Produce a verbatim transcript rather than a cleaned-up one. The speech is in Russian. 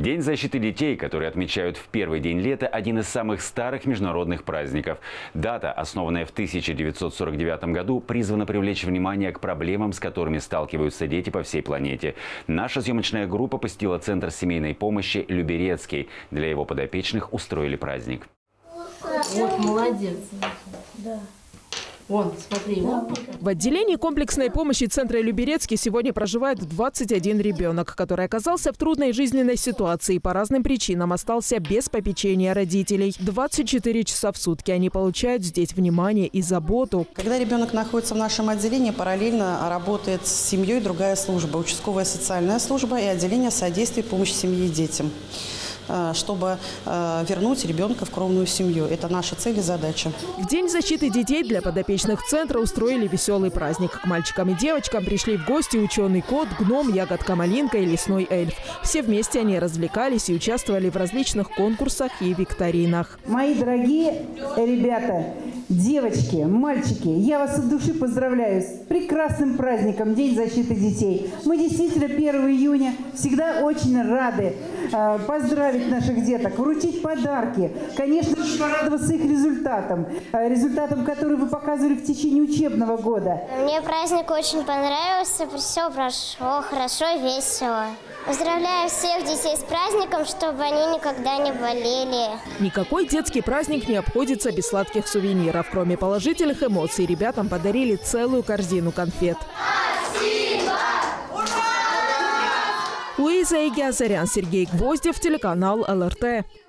День защиты детей, который отмечают в первый день лета, один из самых старых международных праздников. Дата, основанная в тысяча девятьсот сорок девятом году, призвана привлечь внимание к проблемам, с которыми сталкиваются дети по всей планете. Наша съемочная группа посетила Центр семейной помощи «Люберецкий». Для его подопечных устроили праздник. Вот, молодец. Да. Вон, смотри, вон. В отделении комплексной помощи Центра Люберецкий сегодня проживает двадцать один ребенок, который оказался в трудной жизненной ситуации и по разным причинам остался без попечения родителей. двадцать четыре часа в сутки они получают здесь внимание и заботу. Когда ребенок находится в нашем отделении, параллельно работает с семьей другая служба, участковая социальная служба и отделение содействия и помощи семье и детям, чтобы вернуть ребенка в кровную семью. Это наша цель и задача. В День защиты детей для подопечных центра устроили веселый праздник. К мальчикам и девочкам пришли в гости ученый кот, гном, ягодка-малинка и лесной эльф. Все вместе они развлекались и участвовали в различных конкурсах и викторинах. Мои дорогие ребята, девочки, мальчики, я вас от души поздравляю с прекрасным праздником День защиты детей. Мы действительно первого июня всегда очень рады э, поздравить наших деток, вручить подарки, конечно же, порадоваться их результатам, э, результатам, которые вы показывали в течение учебного года. Мне праздник очень понравился, все прошло хорошо, весело. Поздравляю всех детей с праздником, чтобы они никогда не болели. Никакой детский праздник не обходится без сладких сувениров. Кроме положительных эмоций, ребятам подарили целую корзину конфет. Спасибо! Ура! Луиза Игиазарян, Сергей Гвоздев, телеканал эл эр тэ.